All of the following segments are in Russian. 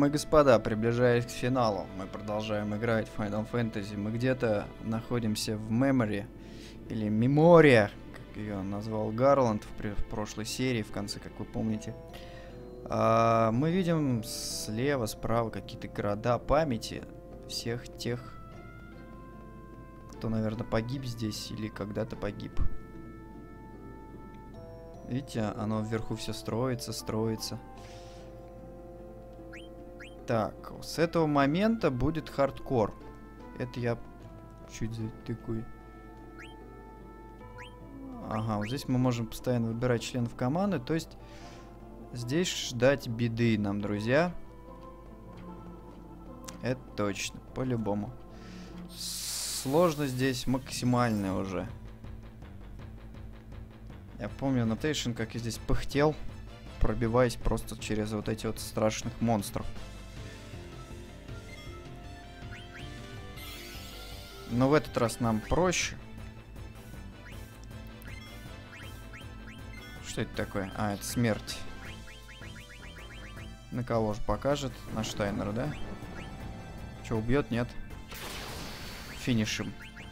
Дамы и господа, приближаясь к финалу, мы продолжаем играть в Final Fantasy. Мы где-то находимся в Memory, или Мемория, как ее назвал Гарланд в прошлой серии, в конце, как вы помните. Мы видим слева, справа какие-то города памяти всех тех, кто, наверное, погиб здесь или когда-то погиб. Видите, оно вверху все строится, строится. Так, с этого момента будет хардкор. Это я чуть такой. Ага, вот здесь мы можем постоянно выбирать членов команды. То есть здесь ждать беды нам, друзья. Это точно, по-любому. Сложность здесь максимальная уже. Я помню на Тейшн, как я здесь пыхтел, пробиваясь просто через вот эти вот страшных монстров. Но в этот раз нам проще. Что это такое? А, это смерть. На кого же покажет? На Штайнера, да? Че, убьет? Нет. Финишем.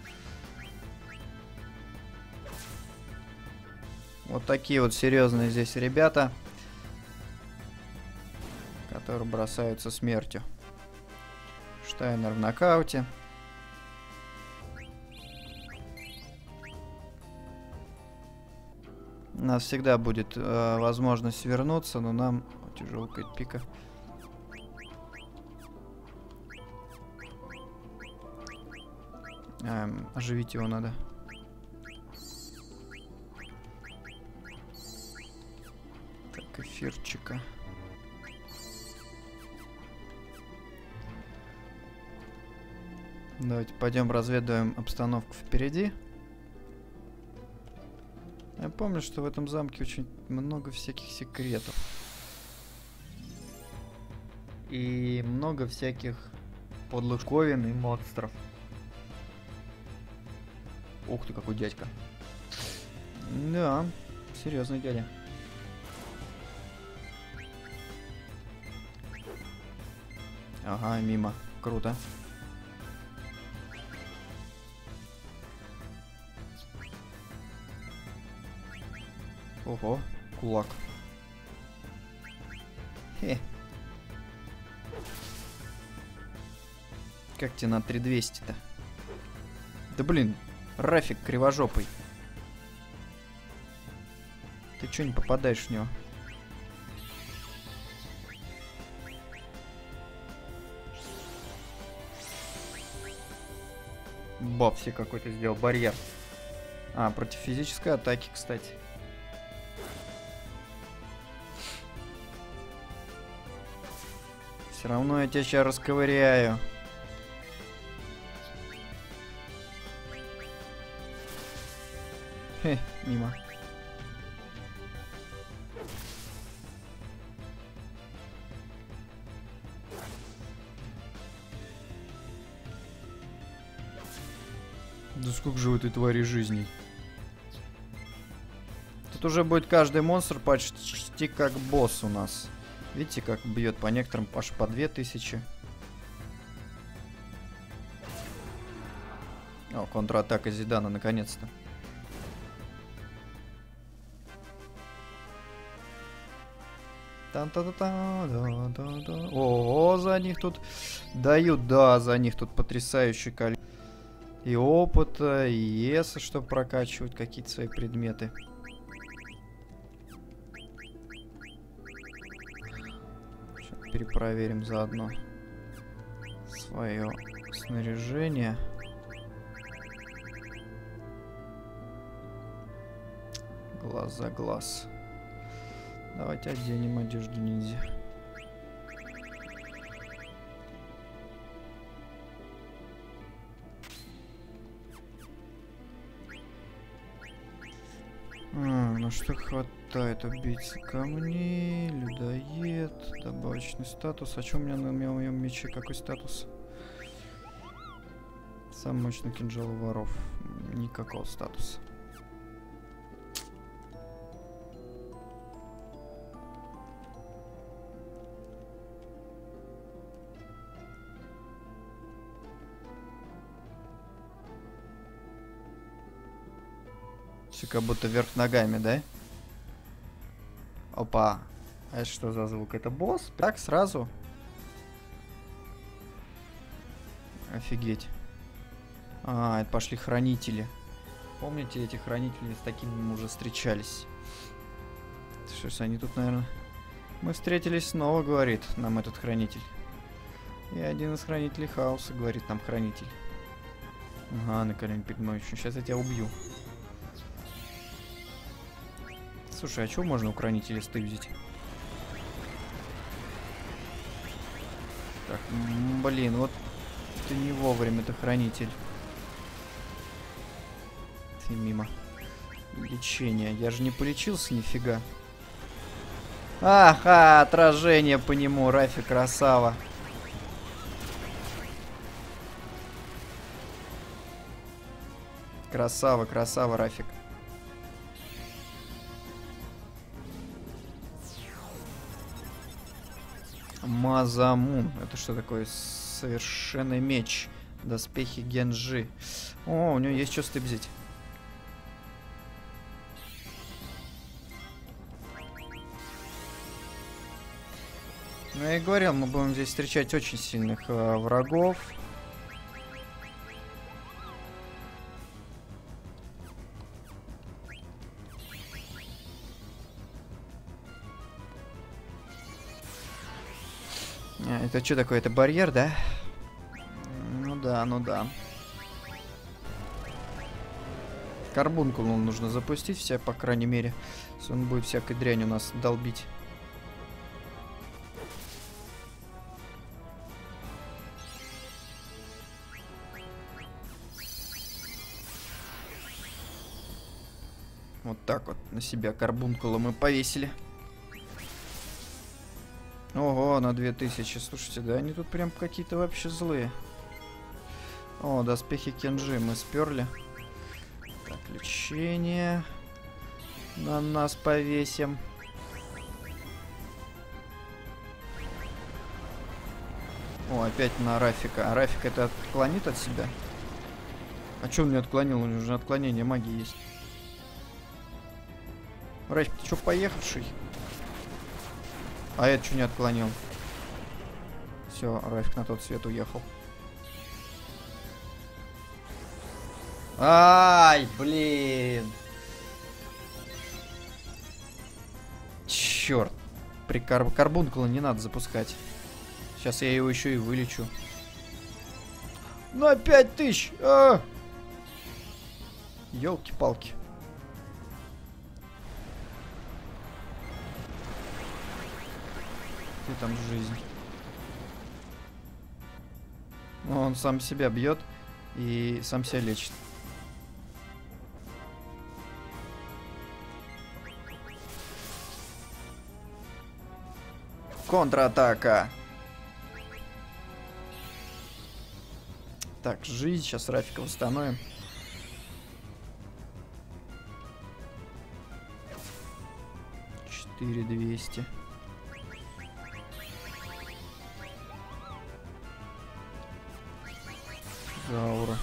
Вот такие вот серьезные здесь ребята, которые бросаются смертью. Штайнер в нокауте. У нас всегда будет возможность вернуться, но нам... Тяжелая какая-то пика. Оживить его надо. Так, эфирчика. Давайте пойдем разведаем обстановку впереди. Я помню, что в этом замке очень много всяких секретов. И много всяких подлых ковен и монстров. Ух ты, какой дядька. Да, серьезный дядя. Ага, мимо. Круто. Ого, кулак. Хе. Как тебе на 3200-то? Да блин, Рафик кривожопый. Ты чё не попадаешь в него? Бабси какой-то сделал барьер. А, против физической атаки, кстати. Все равно я тебя сейчас расковыряю. Хе, мимо. Да сколько же в этой твари жизней? Тут уже будет каждый монстр почти как босс у нас. Видите, как бьет по некоторым аж по 2000. О, контратака Зидана наконец-то. О, за них тут дают, да, за них тут потрясающий количество и опыта, и эса, чтобы прокачивать какие-то свои предметы. Сейчас перепроверим заодно свое снаряжение. Глаз за глаз. Давайте оденем одежду ниндзя. Ну что хватает? Убийца камней, людоед, добавочный статус. А что у меня на моем мече? Какой статус? Самый мощный кинжал воров. Никакого статуса. Все как будто вверх ногами, да? Опа. А это что за звук? Это босс? Так, сразу? Офигеть. А, это пошли хранители. Помните, эти хранители с такими мы уже встречались? Что ж, они тут, наверное... Мы встретились снова, говорит нам этот хранитель. И один из хранителей хаоса, говорит нам хранитель. Ага, на колени пигмой. Сейчас я тебя убью. Слушай, а чего можно у хранителя стыбзить? Так, блин, вот ты не вовремя, ты хранитель. Ты мимо. Лечение. Я же не полечился нифига. Ага, отражение по нему. Рафи, красава. Красава, красава, Рафик. Мазамун. Это что такое? Совершенный меч. Доспехи Генжи. О, у него есть что стыбзить. Ну, я и говорил, мы будем здесь встречать очень сильных врагов. Это что такое? Это барьер, да? Ну да, ну да. Карбункул нужно запустить, вся, по крайней мере. Если он будет всякой дрянь у нас долбить. Вот так вот на себя карбункула мы повесили. Ого, на 2000. Слушайте, да они тут прям какие-то вообще злые. О, доспехи Кенжи мы сперли. Так, лечение. На нас повесим. О, опять на Рафика. А Рафик это отклонит от себя? А чё он не отклонил? У него уже отклонение магии есть. Рафик, ты чё, поехавший? А это что не отклонил? Все, Рафик на тот свет уехал. Ай, блин. Черт. При карбункула не надо запускать. Сейчас я его еще и вылечу. На 5000! Ёлки-палки. Ты там жизнь. Он сам себя бьет и сам себя лечит. Контратака. Так, жизнь. Сейчас Рафика восстановим. $4200. Заура.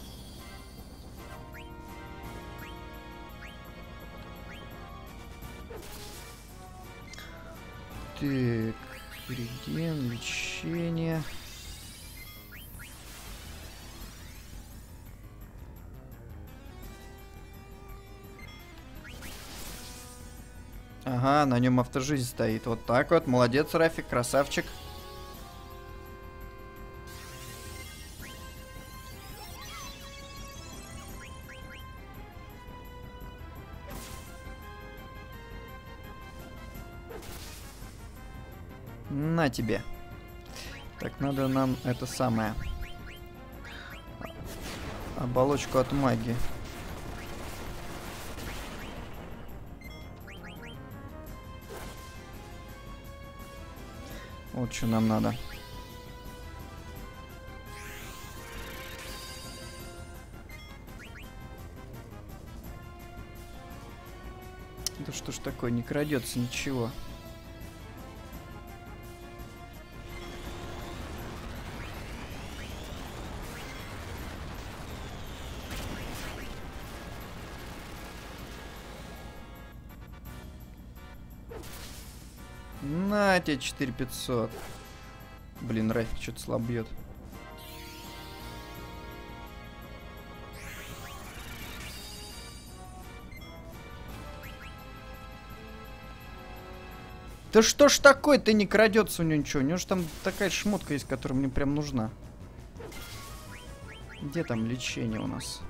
Так, реген, лечение. Ага, на нем автожизнь стоит. Вот так вот. Молодец, Рафик, красавчик. На тебе. Так, надо нам это самое. Оболочку от магии. Вот что нам надо. Да что ж такое, не крадется ничего. На тебе 4500. Блин, Рафик что-то слабо бьет. Да что ж такое, ты не крадется у него ничего. У него же там такая шмотка есть, которая мне прям нужна. Где там лечение у нас?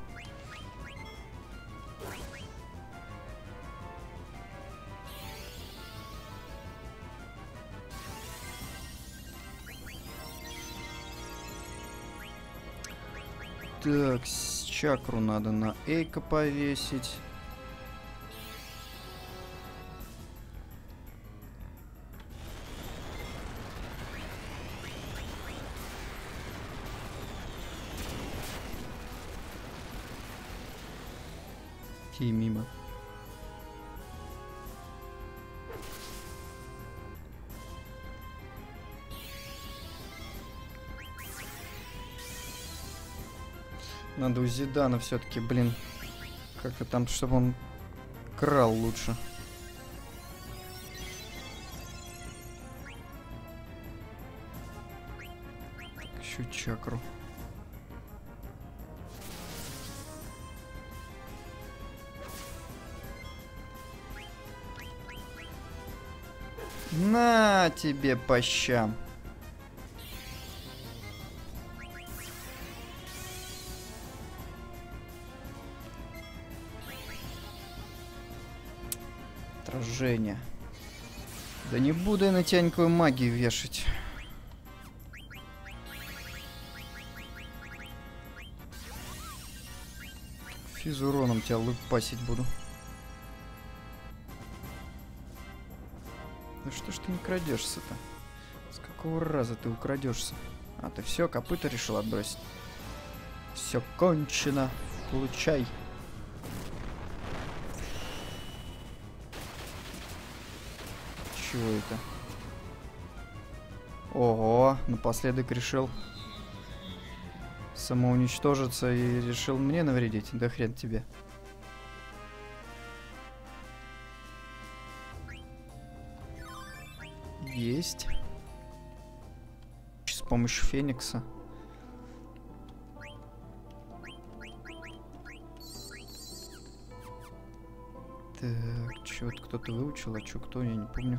Так, чакру надо на Эйка повесить. И мимо. Надо у Зидана все-таки, блин, как-то там, чтобы он крал лучше. Так, еще чакру. На тебе по щам. Отражение. Да не буду я на тебя никакой магии вешать. Физуроном тебя лупасить буду. Да что ж ты не крадешься-то? С какого раза ты украдешься? А, ты все, копыта решил отбросить. Все кончено. Получай. Чего это? Ого, напоследок решил самоуничтожиться и решил мне навредить. Да хрен тебе. Есть. С помощью Феникса. Так, чё-то кто-то выучил, а чё кто, я не помню.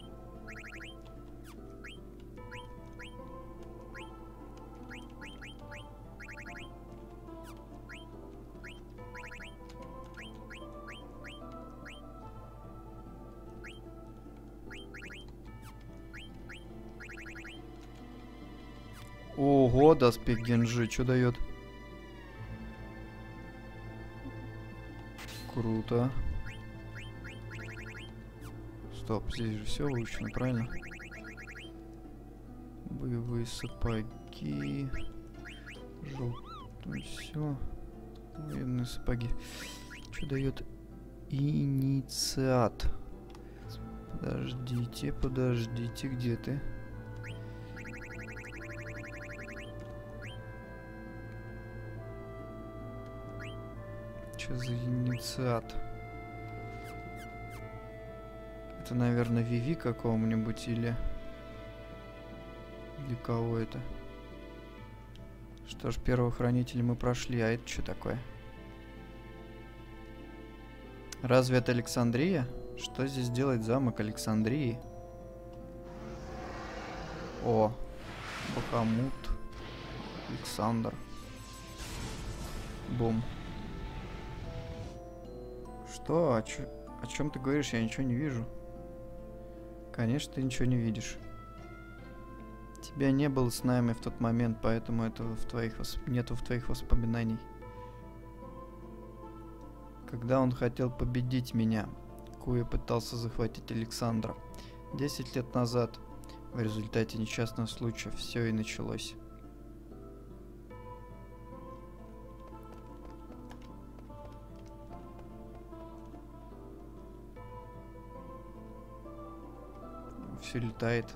Ого, доспех Генджи, что дает? Круто. Стоп, здесь же все выучено, правильно? Боевые сапоги. Желтое все. Военные сапоги. Что дает инициат? Подождите, подождите, где ты? Что за инициат? Это, наверное, Виви какого-нибудь или кого это? Что ж, первого хранителя мы прошли, а это что такое? Разве это Александрия? Что здесь делает замок Александрии? О, Бахамут, Александр. Бум. Что? О чем ты говоришь? Я ничего не вижу. Конечно, ты ничего не видишь. Тебя не было с нами в тот момент, поэтому этого нету в твоих воспоминаний. Когда он хотел победить меня, Куя пытался захватить Александра. 10 лет назад, в результате несчастного случая, все и началось. Все летает.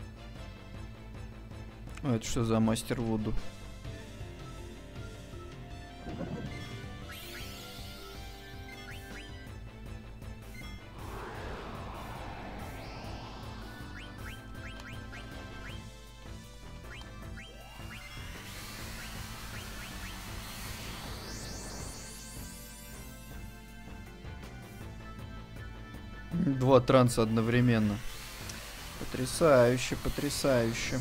А это что за мастер Вуду? Два транса одновременно. Потрясающе, потрясающе.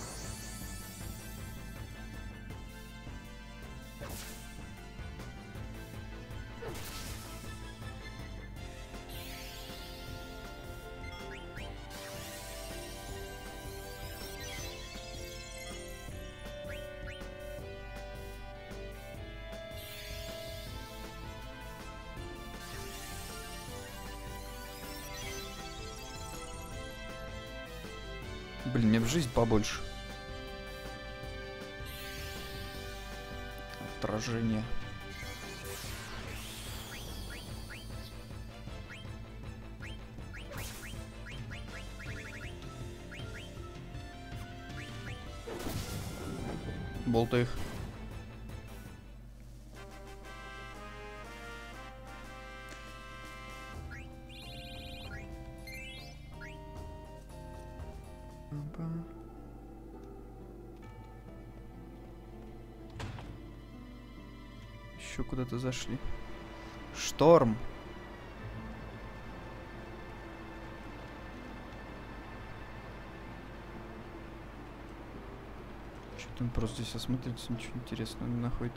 Блин, мне в жизнь побольше. Отражение. Болтай их. Еще куда-то зашли. Шторм. Что-то он просто здесь осмотрится, ничего интересного не находит.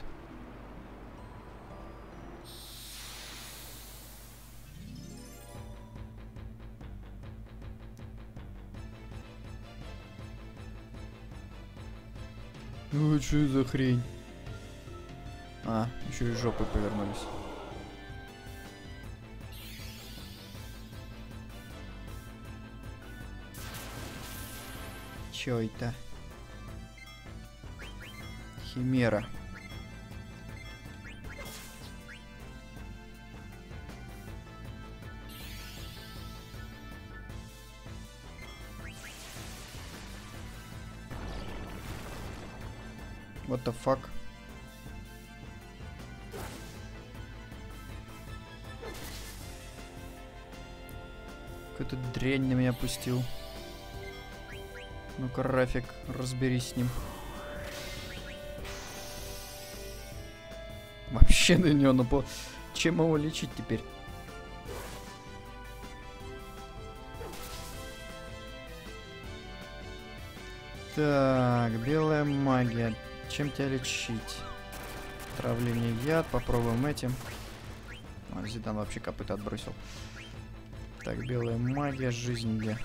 Ну, что за хрень? А, еще и жопы повернулись. Чё это? Химера. What the fuck? Какую-то дрянь на меня пустил. Ну-ка, Рафик, разберись с ним. Вообще на него напал. Чем его лечить теперь? Так, белая магия. Чем тебя лечить? Травление, яд. Попробуем этим. А, Зидан вообще копыта отбросил. Так, белая магия, жизнь где?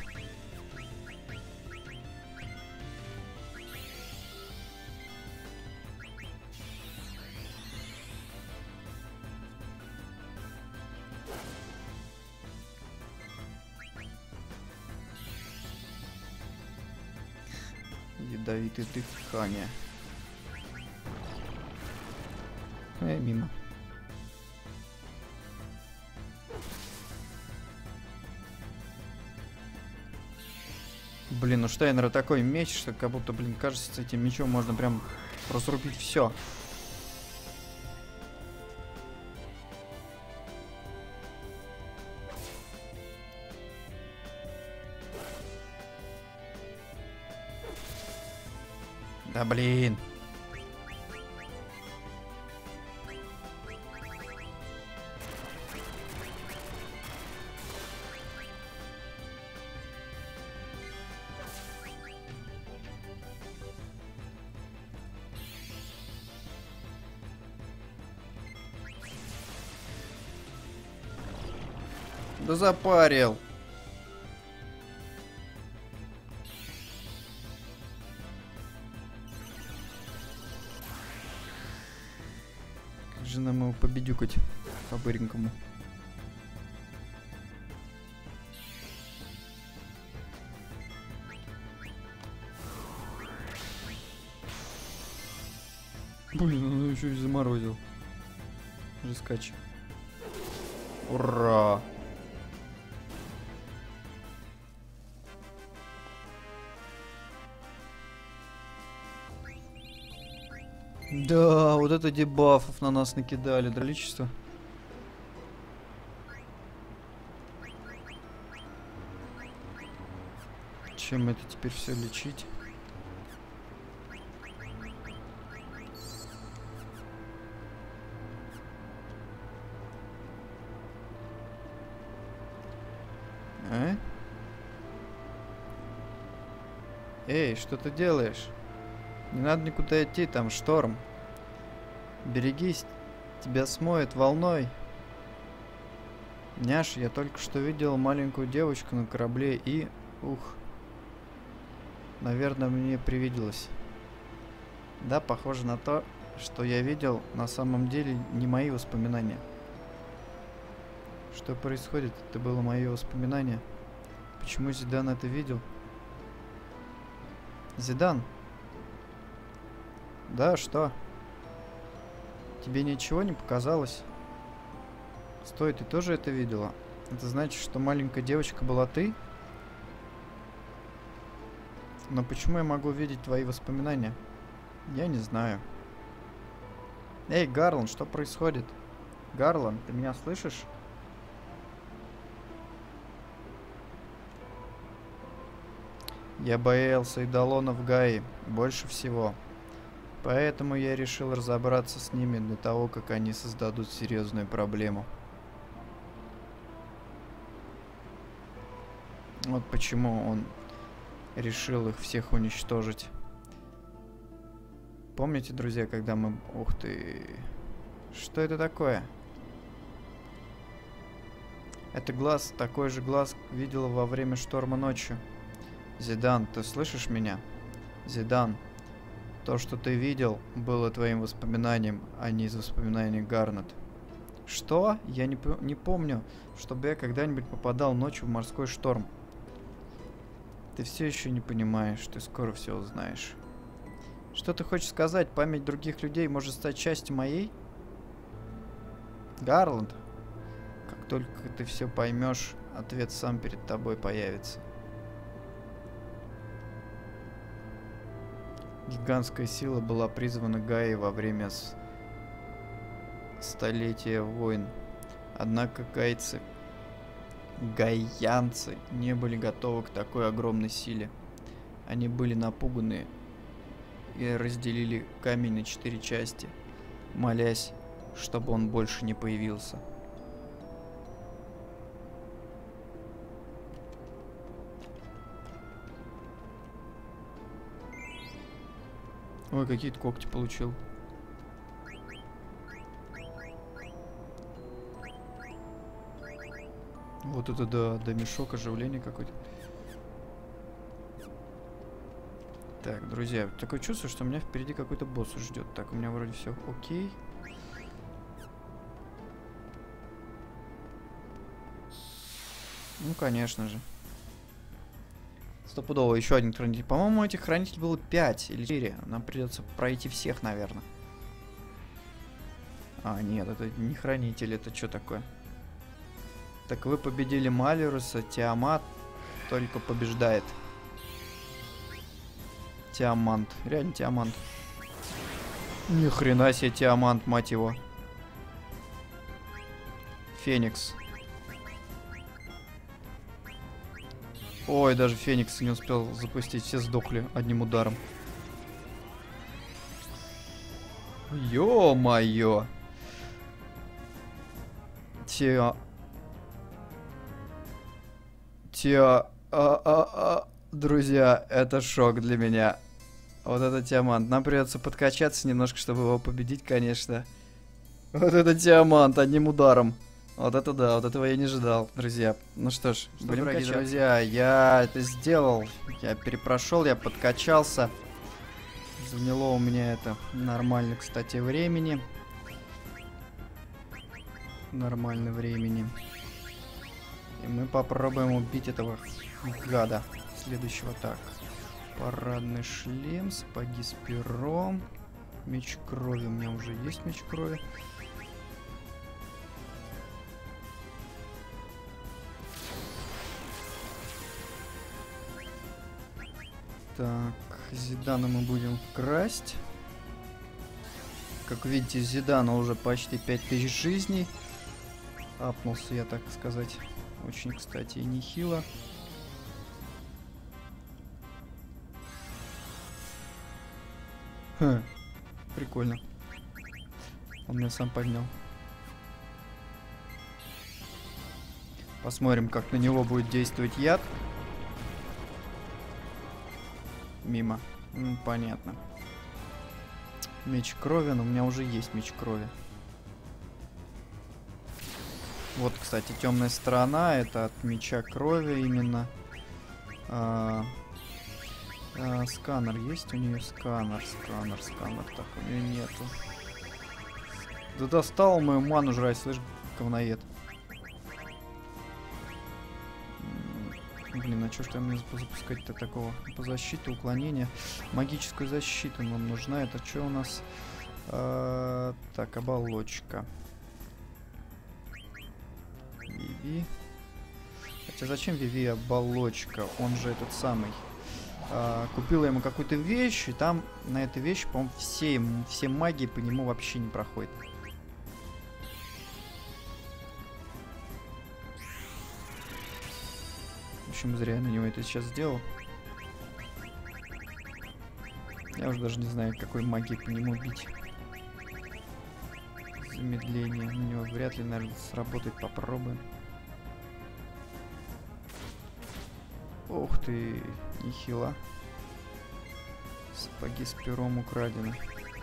Ядовитое дыхание. Мимо. Блин, у Штайнера такой меч, что как будто, блин, кажется, с этим мечом можно прям разрубить все. Да блин. Да запарил. Как же нам его победюкать по-быренькому? Блин, он еще и заморозил. Жескач. Ура! Да, вот это дебафов на нас накидали, дроличество. Чем это теперь все лечить? Эй, что ты делаешь? Не надо никуда идти, там шторм. Берегись, тебя смоет волной. Няш, я только что видел маленькую девочку на корабле и... Ух. Наверное, мне привиделось. Да, похоже на то, что я видел, на самом деле не мои воспоминания. Что происходит? Это было мои воспоминания. Почему Зидан это видел? Зидан? Да, что? Тебе ничего не показалось? Стой, ты тоже это видела? Это значит, что маленькая девочка была ты? Но почему я могу видеть твои воспоминания? Я не знаю. Эй, Гарланд, что происходит? Гарланд, ты меня слышишь? Я боялся идолонов Гаи больше всего. Поэтому я решил разобраться с ними до того, как они создадут серьезную проблему. Вот почему он решил их всех уничтожить. Помните, друзья, когда мы... Ух ты... Что это такое? Это глаз, такой же глаз видела во время шторма ночью. Зидан, ты слышишь меня? Зидан, то, что ты видел, было твоим воспоминанием, а не из воспоминаний Гарнет. Что? Я не помню, чтобы я когда-нибудь попадал ночью в морской шторм. Ты все еще не понимаешь, ты скоро все узнаешь. Что ты хочешь сказать? Память других людей может стать частью моей? Гарланд, как только ты все поймешь, ответ сам перед тобой появится. Гигантская сила была призвана Гаей во время столетия войн. Однако гаянцы не были готовы к такой огромной силе. Они были напуганы и разделили камень на 4 части, молясь, чтобы он больше не появился. Ой, какие-то когти получил. Вот это да, мешок оживления какой-то. Так, друзья, такое чувство, что у меня впереди какой-то босс ждет. Так, у меня вроде все окей. Ну, конечно же. Стопудово, еще один хранитель. По-моему, этих хранителей было 5 или 4. Нам придется пройти всех, наверное. А, нет, это не хранитель, это что такое? Так вы победили Малируса, Тиамат только побеждает. Тиамант, реально Тиамант. Ни хрена себе Тиамант, мать его. Феникс. Ой, даже Феникс не успел запустить, все сдохли одним ударом. Ё-моё! Друзья, это шок для меня. Вот это Тиамант. Нам придется подкачаться немножко, чтобы его победить, конечно. Вот это Тиамант одним ударом. Вот это да, вот этого я не ожидал, друзья. Ну что ж, будем дорогие друзья, я это сделал. Я перепрошел, я подкачался. Заняло у меня это нормально, кстати, времени. Нормально времени. И мы попробуем убить этого гада. Следующего так. Парадный шлем, сапоги с пером. Меч крови. У меня уже есть меч крови. Так, Зидана мы будем красть. Как видите, Зидана уже почти 5000 жизней. Апнулся я, так сказать. Очень, кстати, и нехило. Хм, прикольно. Он меня сам поднял. Посмотрим, как на него будет действовать яд. Мимо. Понятно. Меч крови, но у меня уже есть меч крови. Вот, кстати, темная сторона. Это от меча крови именно. Сканер есть у нее? Сканер. Так, у нее нету. Да достал мою ману жрать, слышь, говноед. Блин, а чё ж там мне запускать-то такого? По защите, уклонение. Магическую защиту нам нужна. Это что у нас? Так, оболочка. Виви. Хотя зачем Виви оболочка? Он же этот самый. Купила ему какую-то вещь, и там на этой вещи, по-моему, все магии по нему вообще не проходят. В общем, зря я на него это сейчас сделал. Я уже даже не знаю, какой магией по нему бить. Замедление. На него вряд ли, наверное, сработает. Попробуем. Ух ты, нехило. Сапоги с пером украдены.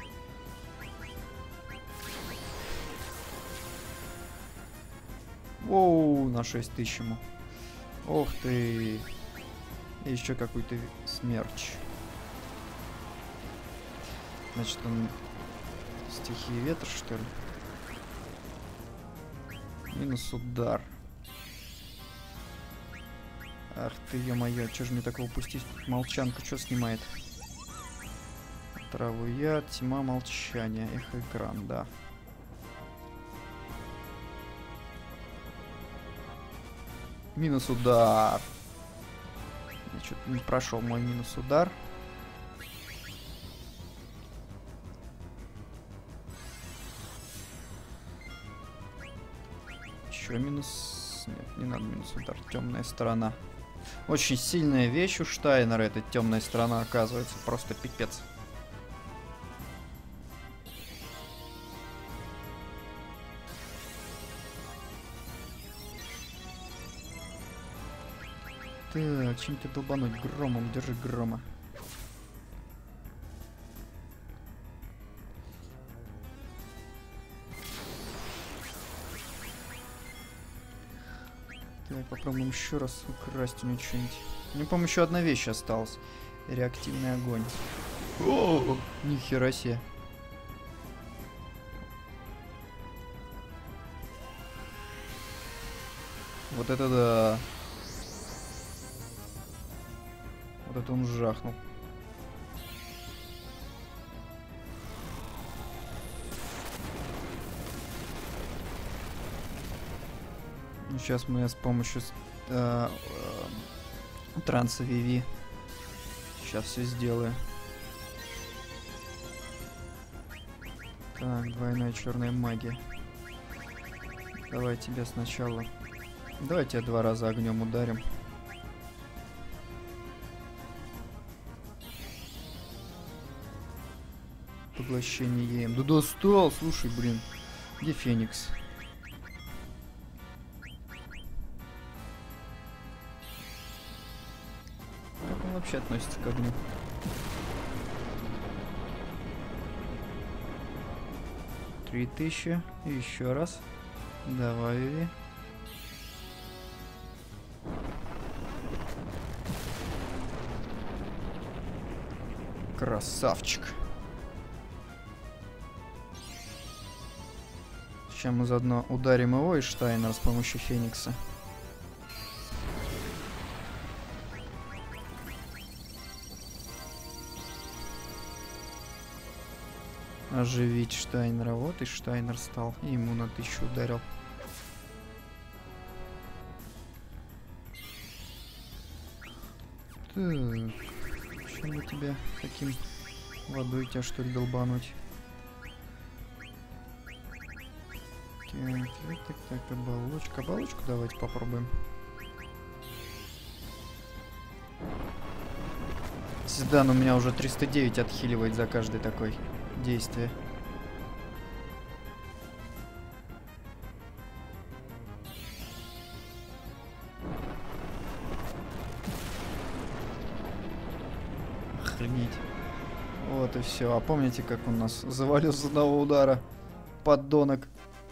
Оу, на 6000 ему. Ох ты. И еще какой-то смерч. Значит, он стихии ветра, что ли? Минус удар. Ах ты, ё-моё, чё же мне такого упустить? Молчанка что снимает? Траву яд, тьма, молчание, эхоэкран, да. Минус удар. Я что-то не прошел мой минус удар. Еще минус... Нет, не надо минус удар. Темная сторона. Очень сильная вещь у Штайнера, эта темная сторона, оказывается. Просто пипец. Так, чем ты долбануть? Громом, держи грома. Так, попробуем еще раз украсть у него что-нибудь. Мне, по-моему, еще одна вещь осталась. Реактивный огонь. О, нихера себе. Вот это да. Вот это он жахнул. Сейчас мы с помощью транса Виви сейчас все сделаю. Так, двойная черная магия. Давай тебя сначала. Давай тебя 2 раза огнем ударим. Поглощение ем. Да достал, слушай, блин. Где Феникс? Как он вообще относится к огню? Три 3000. И еще раз. Давай, Виви. Красавчик. Сейчас мы заодно ударим его и Штайнера с помощью Феникса. Оживить Штайнера. Вот и Штайнер стал. И ему на 1000 ударил. Так. Чем бы тебя таким водой тебя что ли долбануть? Так, оболочка. Оболочку давайте попробуем. Седан у меня уже 309 отхиливает за каждое такое действие. охренеть. Вот и все. А помните, как он нас завалил с одного удара? Поддонок.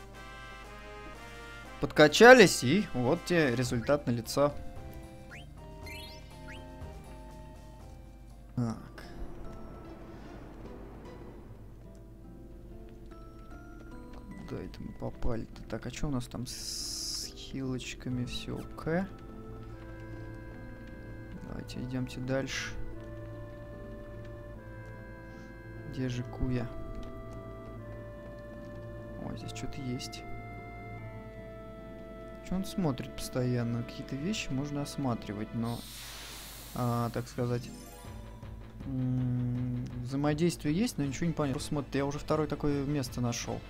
Подкачались, и вот тебе результат налицо. Так. Куда это мы попали-то? Так, а что у нас там с хилочками? Все ок. Давайте идемте дальше. Где же Куя? О, здесь что-то есть. Что он смотрит постоянно? Какие-то вещи можно осматривать, но, так сказать, взаимодействие есть, но ничего не понятно. Просто смотрит, я уже второе такое место нашел.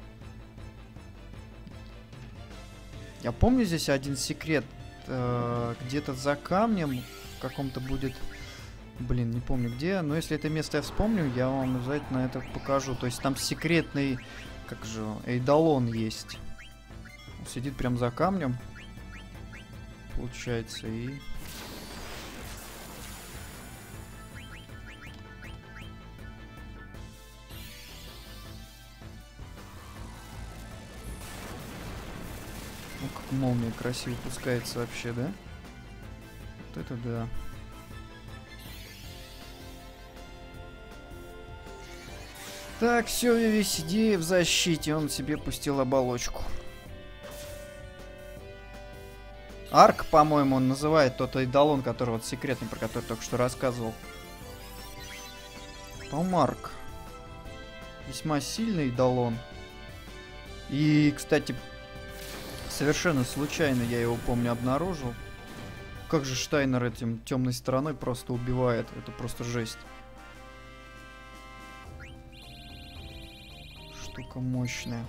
Я помню здесь один секрет. Где-то за камнем в каком-то будет... Блин, не помню где. Но если это место я вспомню, я вам обязательно это покажу. То есть там секретный... Как же... Эйдолон есть. Он сидит прям за камнем. Получается, и... Ну, как молния красиво пускается вообще, да? Вот это да. Так, все, Виви, сиди в защите. Он себе пустил оболочку. Арк, по-моему, он называет тот эйдолон, который вот секретный, про который только что рассказывал. По-моему, Арк. Весьма сильный эйдолон. И, кстати, совершенно случайно я его, помню, обнаружил. Как же Штайнер этим темной стороной просто убивает. Это просто жесть. Штука мощная.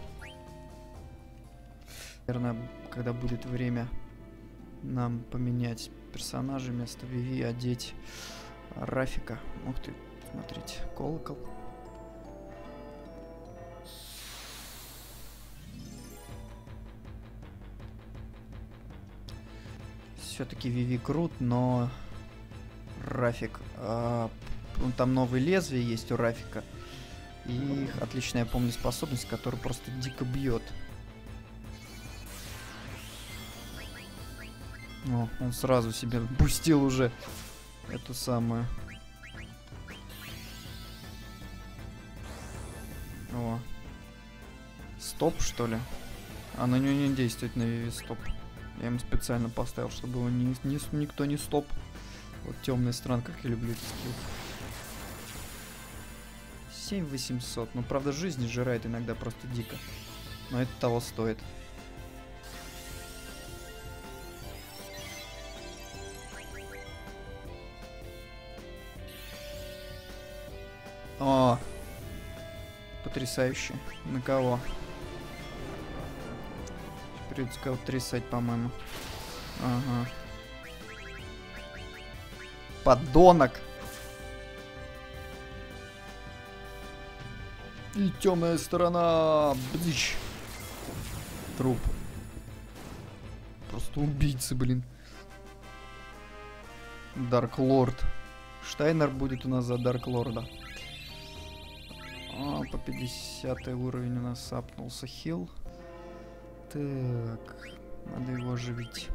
Наверное, когда будет время нам поменять персонажа, вместо Виви одеть Рафика. Ух ты, смотрите, колокол. Все-таки Виви крут, но Рафик... там новые лезвия есть у Рафика. И отличная, я помню, способность, которая просто дико бьет. О, он сразу себе пустил уже эту самую. О. Стоп, что ли? А на него не действует на Виви стоп. Я ему специально поставил, чтобы его никто не стоп. Вот темная страна, как я люблю этот скилл. 7800. Ну, правда, жизни жирает иногда просто дико. Но это того стоит. О! Потрясающе. На кого? Придется кого-то трясать, по-моему. Ага. Подонок! И темная сторона. Бдыщ. Труп. Просто убийцы, блин. Дарк Лорд. Штайнер будет у нас за Дарк Лорда. По 50 уровень у нас апнулся хил. Так. Надо его оживить.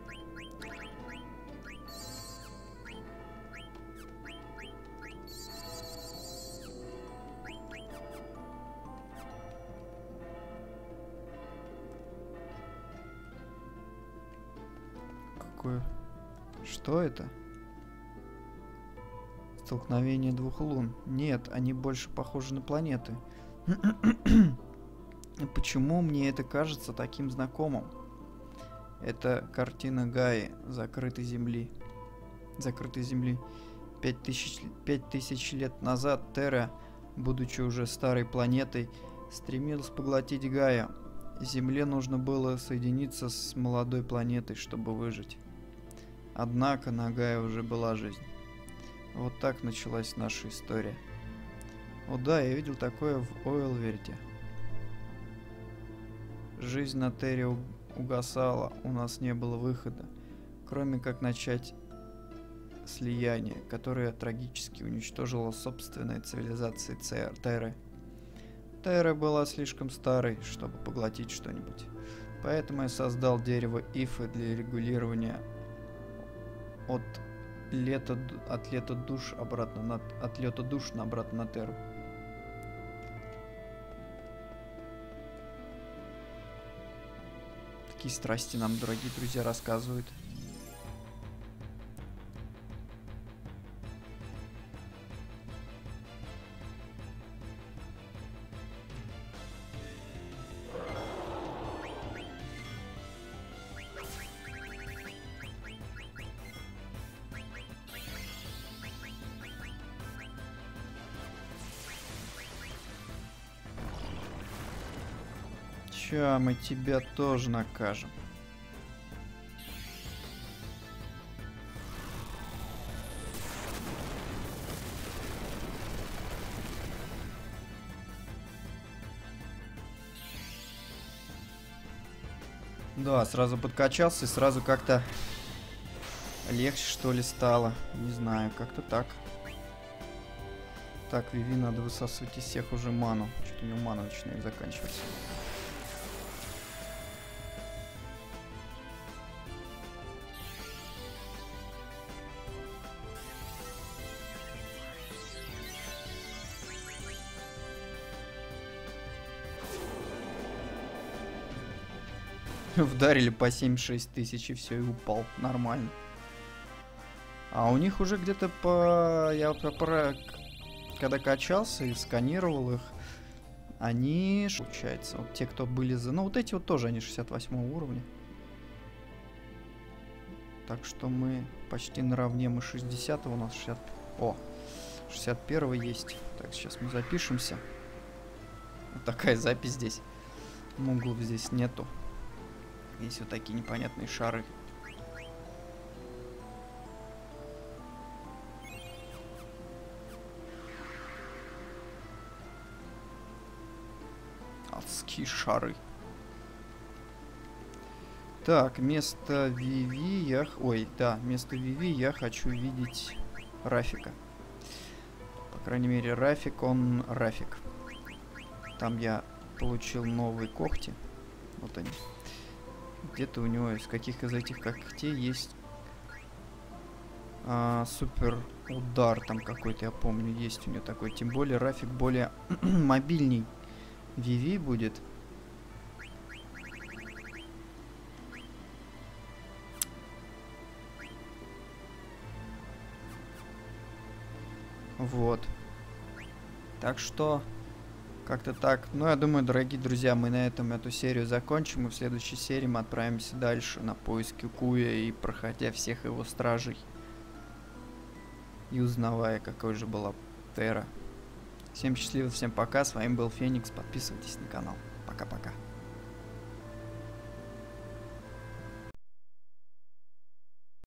Какое? Что это? Столкновение двух лун. Нет, они больше похожи на планеты. Почему мне это кажется таким знакомым? Это картина Гаи, закрытой земли. Закрытой земли. 5000 лет назад Терра, будучи уже старой планетой, стремилась поглотить Гаю. Земле нужно было соединиться с молодой планетой, чтобы выжить. Однако на Гае уже была жизнь. Вот так началась наша история. О да, я видел такое в Ойлверте. Жизнь на Терре угасала, у нас не было выхода, кроме как начать слияния, которое трагически уничтожило собственные цивилизации Терры. Терра была слишком старой, чтобы поглотить что-нибудь. Поэтому я создал дерево Ифы для регулирования отлета душ обратно на Терру. Такие страсти нам, дорогие друзья, рассказывают. Ща мы тебя тоже накажем. Да, сразу подкачался и сразу как-то легче, что ли, стало. Не знаю, как-то так. Так, Виви надо высасывать из всех уже ману. Что-то у него мана начинает заканчиваться. Вдарили по 7-6 тысяч и все, и упал. Нормально. А у них уже где-то по... Когда качался и сканировал их, они... Получается, вот те, кто были за... Ну, вот эти вот тоже, они 68 уровня. Так что мы почти наравне. Мы 60, у нас 60... О, 61 есть. Так, сейчас мы запишемся. Вот такая запись здесь. Муглов здесь нету. Есть вот такие непонятные шары. Адские шары. Так, вместо Виви я... Ой, да, вместо Виви я хочу видеть Рафика. По крайней мере, Рафик, он Рафик. Там я получил новые когти. Вот они. Где-то у него из каких из этих когтей есть супер удар там какой-то, я помню, есть у него такой. Тем более Рафик более мобильней Виви будет. Вот. Так что... Как-то так. Ну, я думаю, дорогие друзья, мы на этом эту серию закончим. И в следующей серии мы отправимся дальше на поиски Куя и проходя всех его стражей. И узнавая, какой же была Терра. Всем счастливо, всем пока. С вами был Феникс. Подписывайтесь на канал. Пока-пока.